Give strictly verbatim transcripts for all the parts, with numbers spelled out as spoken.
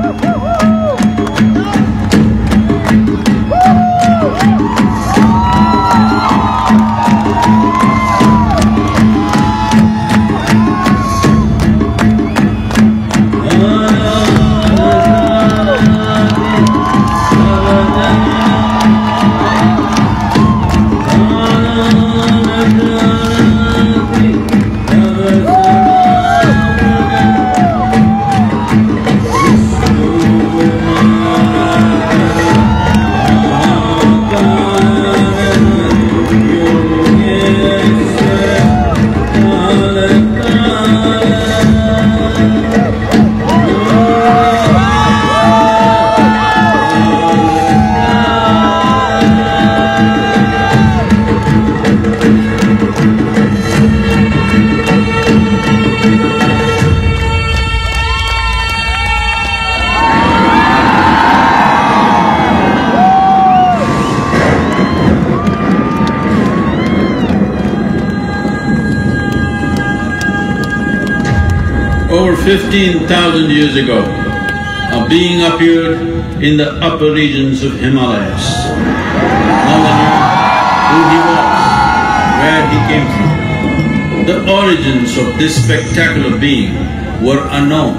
Over fifteen thousand years ago, a being appeared in the upper regions of Himalayas. No one knew who he was, where he came from. The origins of this spectacular being were unknown.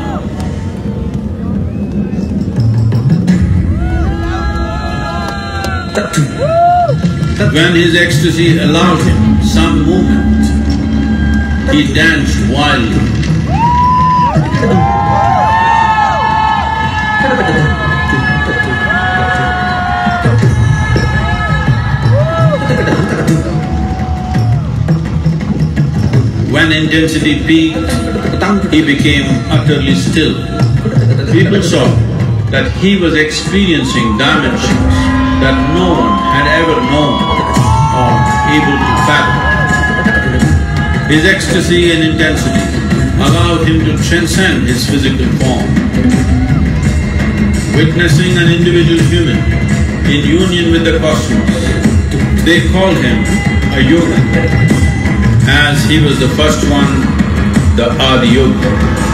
When his ecstasy allowed him some movement, he danced wildly. When intensity peaked, he became utterly still. People saw that he was experiencing dimensions that no one had ever known or able to fathom. His ecstasy and intensity allowed him to transcend his physical form. Witnessing an individual human in union with the cosmos, they called him a yogi, as he was the first one, the Adi Yogi.